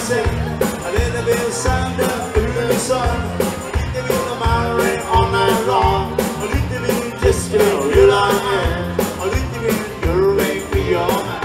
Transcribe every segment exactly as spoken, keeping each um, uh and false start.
sig. Och det är väl sant att du är sån. Lite vill de aldrig on and on. Och lite vill just go hela med. Och lite vill you're make me your man.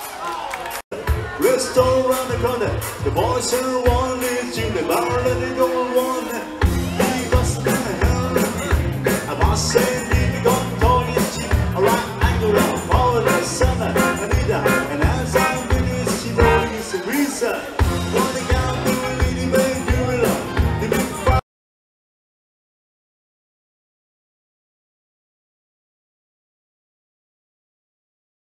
Around the corner, the boys are wanting to the bar, let it go.